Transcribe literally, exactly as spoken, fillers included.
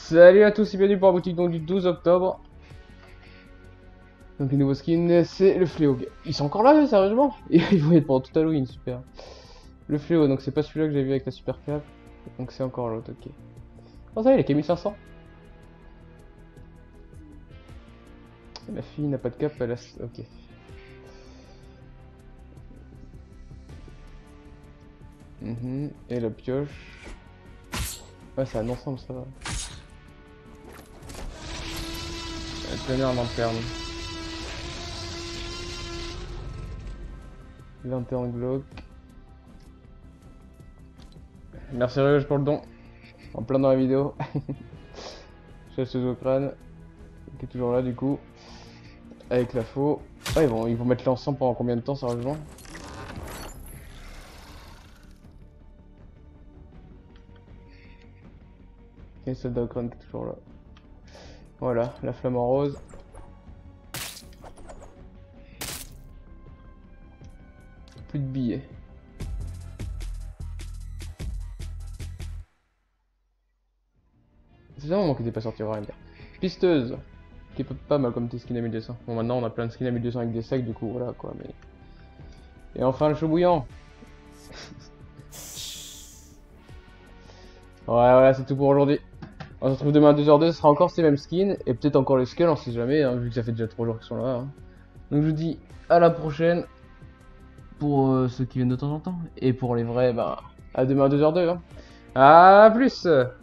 Salut à tous et bienvenue pour la boutique donc, du douze octobre. Donc les nouveaux skins, c'est le fléau. Ils sont encore là, sérieusement? Ils vont être pendant tout Halloween, super. Le fléau, donc c'est pas celui-là que j'ai vu avec la super cape. Donc c'est encore l'autre, ok. Oh ça y est, il a qu'à mille cinq cents. La fille n'a pas de cape, elle a... ok. Mmh. Et la pioche. Ouais, c'est un ensemble, ça va. La plein air lanterne. Lanterne glauque. Merci Rége pour le don. En plein dans la vidéo. Chasseuse au crâne. Qui est toujours là du coup. Avec la faux. Ah, ils vont, ils vont mettre l'ensemble pendant combien de temps, sérieusement? Et soldat au crâne qui est toujours là. Voilà, la flamme en rose. Plus de billets. C'est un moment qu'il n'était pas sorti, on va rien dire. Pisteuse, qui est pas mal comme tes skins à mille deux cents. Bon, maintenant on a plein de skins à mille deux cents avec des sacs, du coup voilà quoi. Mais... Et enfin le chaud bouillant. Ouais, voilà, c'est tout pour aujourd'hui. On se retrouve demain à deux heures deux, ce sera encore ces mêmes skins, et peut-être encore les skulls, on sait jamais, hein, vu que ça fait déjà trois jours qu'ils sont là. Hein. Donc je vous dis à la prochaine, pour euh, ceux qui viennent de temps en temps, et pour les vrais, bah, à demain à deux heures deux. Hein. À plus.